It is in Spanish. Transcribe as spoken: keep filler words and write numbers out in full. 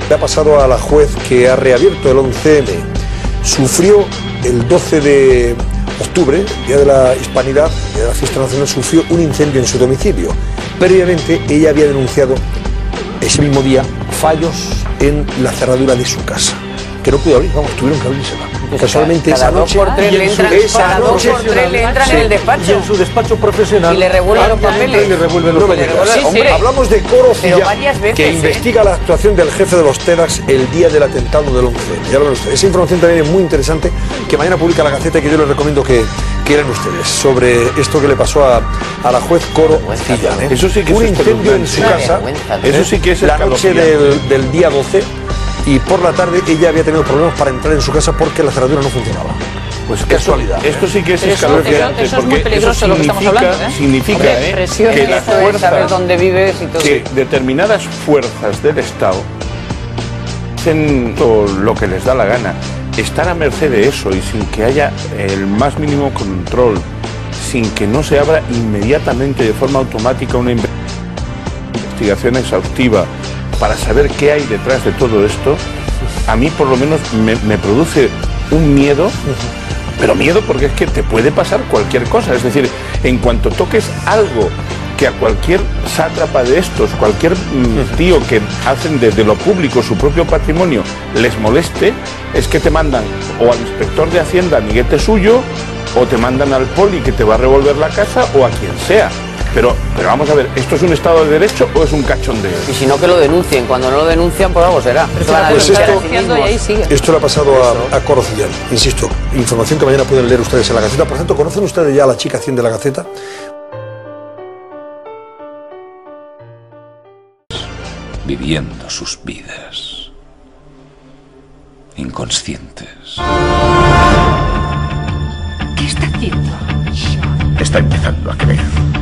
le ha pasado a la juez que ha reabierto el once eme. Sufrió el doce de octubre, Día de la Hispanidad, Día de la Fiesta Nacional, sufrió un incendio en su domicilio. Previamente ella había denunciado ese mismo día fallos en la cerradura de su casa, que no pudo abrir, vamos, tuvieron que abrírsela. Pues Casualmente cada esa dos noche, por tres le entran, cada dos por tres le entran en el despacho. Y en su despacho profesional. Y le revuelven los papeles. Y le revuelven los no me papeles. digas. Sí, sí. Hombre, hablamos de Coro Pero Cilla, varias veces, que ¿eh? investiga la actuación del jefe de los TEDx el día del atentado del once eme. Ya lo ven ustedes. Esa información también es muy interesante, que mañana publica la Gaceta y que yo les recomiendo que quieran ustedes, sobre esto que le pasó a, a la juez Coro Cilla. ¿eh? Eso sí que un es incendio en su casa, Eso sí que es la noche del, del día doce, y por la tarde ella había tenido problemas para entrar en su casa porque la cerradura no funcionaba. Pues casualidad. Esto, esto sí que es Pero eso- escalofriante, eso- eso es muy porque peligroso eso lo que estamos significa, hablando, ¿eh? significa Hombre, ¿eh? presión, que las eso es fuerzas, saber dónde vives y todo. que determinadas fuerzas del Estado hacen todo lo que les da la gana, están a merced de eso y sin que haya el más mínimo control, sin que no se abra inmediatamente de forma automática una investigación exhaustiva para saber qué hay detrás de todo esto, a mí por lo menos me, me produce un miedo, pero miedo porque es que te puede pasar cualquier cosa. Es decir, en cuanto toques algo que a cualquier sátrapa de estos, cualquier mm, tío que hacen desde lo público su propio patrimonio les moleste, es que te mandan o al inspector de Hacienda, amiguete suyo, o te mandan al poli que te va a revolver la casa, o a quien sea. Pero, pero vamos a ver, ¿esto es un Estado de Derecho o es un cachondeo? Y si no, que lo denuncien. Cuando no lo denuncian, pues algo será. Pues Van a esto- denunciar a sí mismos. y ahí sigue. Esto le ha pasado a, a Coro Cilla. Insisto, información que mañana pueden leer ustedes en la Gaceta. Por cierto, ¿conocen ustedes ya a la chica cien de la Gaceta? Viviendo sus vidas inconscientes. ¿Qué está haciendo? Está empezando a creer.